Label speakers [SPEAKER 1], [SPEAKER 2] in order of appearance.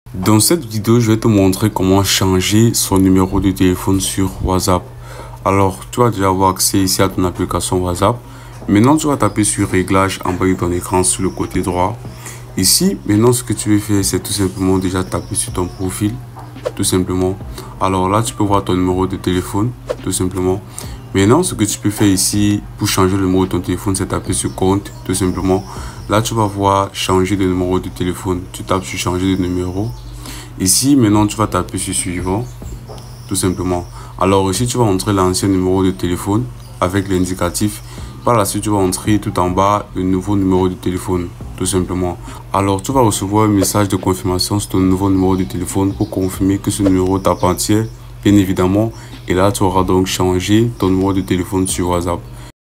[SPEAKER 1] Dans cette vidéo, je vais te montrer comment changer son numéro de téléphone sur WhatsApp. Alors, tu vas déjà avoir accès ici à ton application WhatsApp. Maintenant, tu vas taper sur Réglages en bas de ton écran sur le côté droit. Ici, maintenant, ce que tu veux faire, c'est tout simplement déjà taper sur ton profil, tout simplement. Alors là, tu peux voir ton numéro de téléphone, tout simplement. Maintenant, ce que tu peux faire ici pour changer le numéro de ton téléphone, c'est taper sur compte, tout simplement. Là, tu vas voir changer de numéro de téléphone. Tu tapes sur changer de numéro. Ici, maintenant, tu vas taper sur suivant, tout simplement. Alors ici, tu vas entrer l'ancien numéro de téléphone avec l'indicatif. Par la suite, tu vas entrer tout en bas le nouveau numéro de téléphone, tout simplement. Alors, tu vas recevoir un message de confirmation sur ton nouveau numéro de téléphone pour confirmer que ce numéro t'appartient, bien évidemment. Et là, tu auras donc changé ton numéro de téléphone sur WhatsApp.